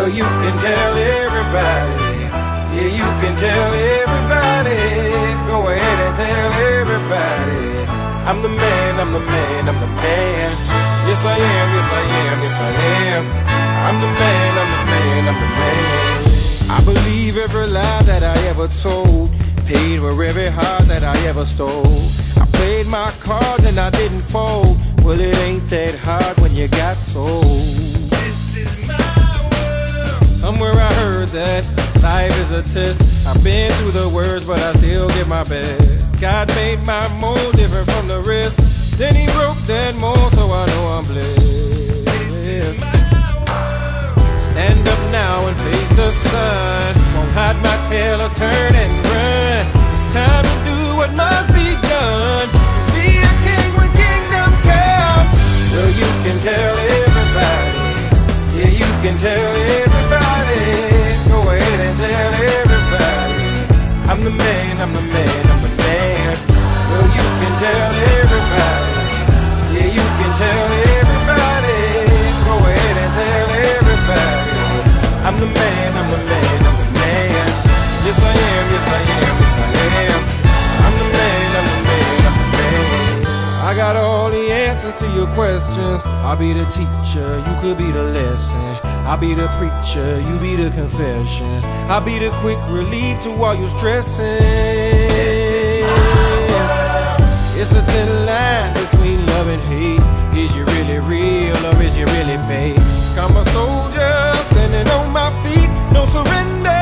Well, you can tell everybody. Yeah, you can tell everybody. Go ahead and tell everybody. I'm the man, I'm the man, I'm the man. Yes I am, yes I am, yes I am. I'm the man, I'm the man, I'm the man. I believe every lie that I ever told, paid for every heart that I ever stole. I played my cards and I didn't fold. Well, it ain't that hard when you got sold. This is my world. Somewhere I heard that life is a test. I've been through the worst, but I still give my best. God made my mold different from the rest. Then he broke that mold, so I know I'm blessed. Stand up now and face the sun. Won't hide my tail or turn and run. It's time to do what must be done. Be a king when kingdom comes. Well, you can tell everybody. Yeah, you can tell everybody. Go ahead and tell everybody. I'm the man, I'm the man, I'm the man. Well, you can tell everybody. Yeah, you can tell everybody. Go ahead and tell everybody. I'm the man, I'm the man, I'm the man. Yes I am, yes I am, yes I am. I'm the man, I'm the man, I'm the man. I got all the answers to your questions. I'll be the teacher, you could be the lesson. I'll be the preacher, you be the confession. I'll be the quick relief to all your stressing. It's a thin line between love and hate. Is you really real or is you really fake? I'm a soldier standing on my feet, no surrender.